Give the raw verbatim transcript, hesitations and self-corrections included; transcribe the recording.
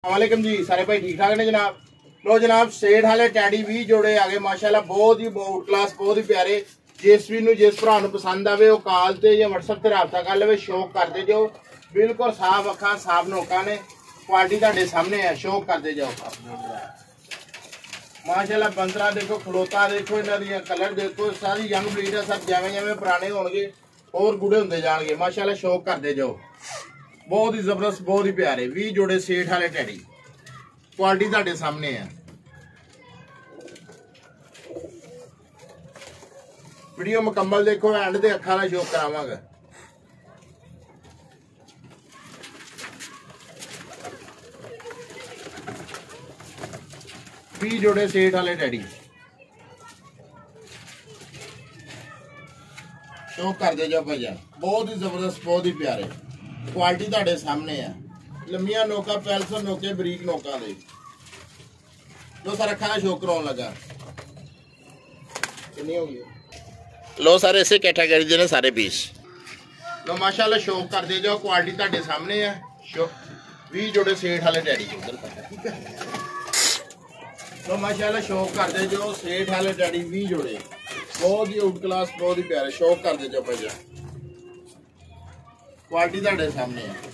वालेकुम जी, सारे भाई ठीक ठाक ने जनाब। लो जनाब, सेठ वाले टैडी भी जोड़े आ गए माशाल्लाह, बहुत ही बहुत क्लास, बहुत ही प्यारे। जिस भी जिस भरा पसंद आवे वो कॉल ते या व्हाट्सएप ते राबता कर ले, शौक करते जाओ। बिल्कुल साफ अखा साफ नोका ने, क्वालिटी तुहाडे सामने है, शौक करते जाओ माशाल्लाह। बंसरा देखो, खलोता देखो, इन्हां दी कलर देखो, सारी यंग ब्रीड है। सब जिवें जिवें पुराने होणगे और गुड़े होंदे जाणगे माशाल्लाह, शौक करते जाओ। बहुत ही जबरदस्त, बहुत ही प्यारे भी जोड़े सेठ वाले टैडी, क्वालिटी तुहाडे सामने है। वीडियो मुकम्मल देखो, एंड ते अखां नाल शौक करावांगा। भी जोड़े सेठ वाले टैडी, शौक करते जाओ भैया। बहुत ही जबरदस्त, बहुत ही प्यारे, क्वालिटी तुहाडे सामने है। लंबिया नोका, पैलसन नोके, बरीक नोका दे लो सर, अखा नाल शौक कराउण लगा। कितनी हो गई लो सर, इसे कैटेगरी दे ने सारे पीस लो माशाल्लाह, शौक करते जाओ। क्वालिटी तुहाडे सामने है। भी जोड़े सेठ वाले टैडी तो माशाल्लाह, शौक करते जाओ। सेठ वाले टैडी भी जोड़े, बहुत ही आउट क्लास, बहुत ही प्यारे, शौक करते जाओ भैया। क्वालिटी तुहाडे सामने है।